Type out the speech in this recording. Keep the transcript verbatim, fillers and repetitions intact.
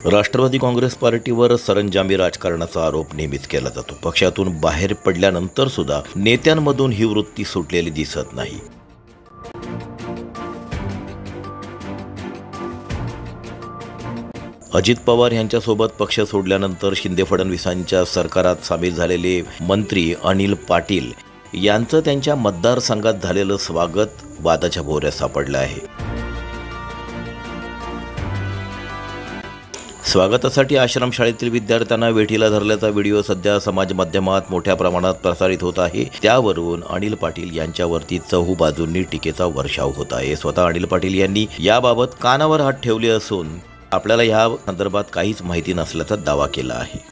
राष्ट्रवादी काँग्रेस पार्टीवर सरंजामी राजकारणाचा आरोप नेहमीच केला जातो। पक्षातून बाहेर पडल्यानंतर सुद्धा नेत्यांमधून ही वृत्ती सुटलेली दिसत नाही। अजित पवार यांच्यासोबत पक्ष सोडल्यानंतर शिंदे फडणवीसांच्या सरकारात सामील झालेले मंत्री अनिल पाटील यांचं त्यांच्या मतदारसंघात झालेलं स्वागत वादाच्या भोवऱ्यात सापडलं आहे। स्वागतासाठी आश्रमशाळेतील विद्यार्थ्यांना वेठीला धरल्याचा व्हिडिओ सध्या समाज माध्यमात मोठ्या प्रमाणात प्रसारित होत आहे। त्यावरून अनिल पाटील यांच्यावरती चहू बाजूंनी टीकेचा वर्षाव होत आहे। स्वतः अनिल पाटील यांनी याबाबत कानावर हात ठेवले असून आपल्याला या संदर्भात काहीच माहिती नसल्याचा दावा केला आहे।